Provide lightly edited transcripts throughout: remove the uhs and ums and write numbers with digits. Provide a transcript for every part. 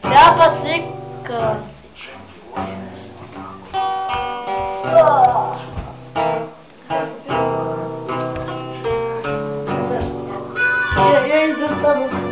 Dá pra secar. E aí, já tá bom.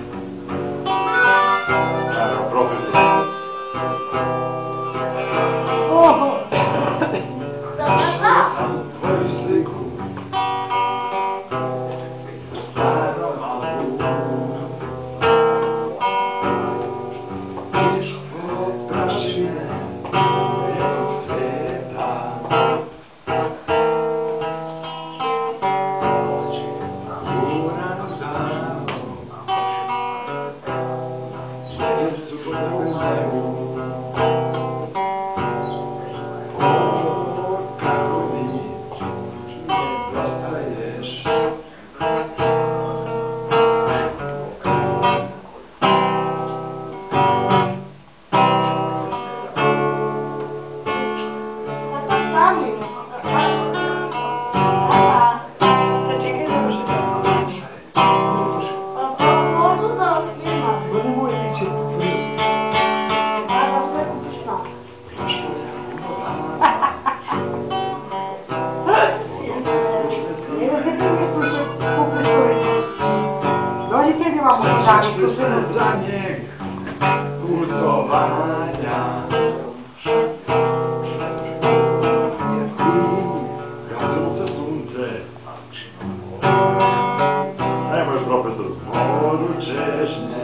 Dla niech głosowania gadzące słońce. Hej, mój profesor, moru cześnie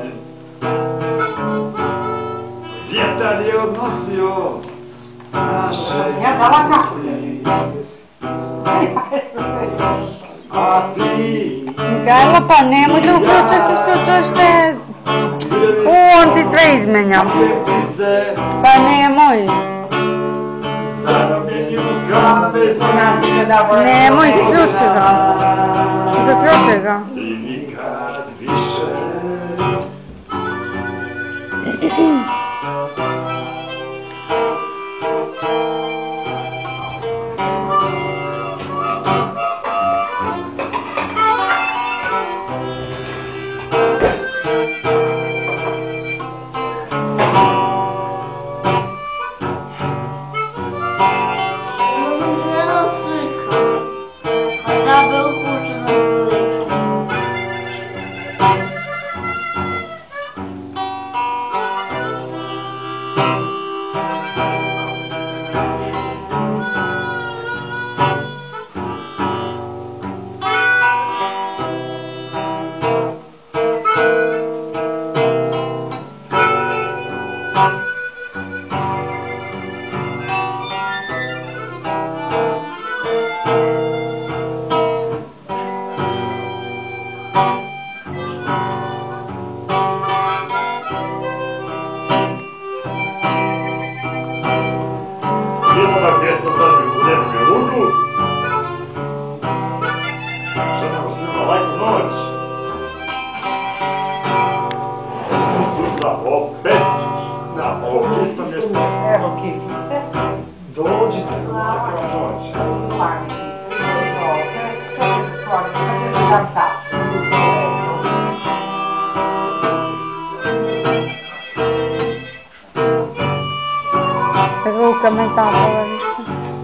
wietali odnosio nasze Ja dała na a ty Carla, pa nemoj da uključati to što je... On ti sve izmenja. Pa nemoj. Nemoj, isključi ga. Zaključi ga. Evo kiflice. Dođite do ovakva noć. Ruka me tapala više.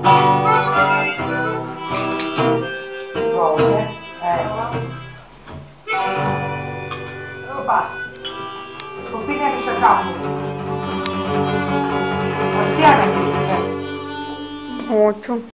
Ovdje, evo. Opa. Kupite mi še kapu. Sjajno kiflice. Hoću.